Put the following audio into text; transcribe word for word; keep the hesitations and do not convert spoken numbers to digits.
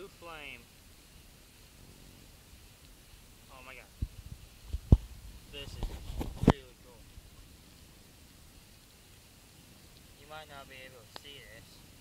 flame. Oh my god. This is really cool. You might not be able to see this.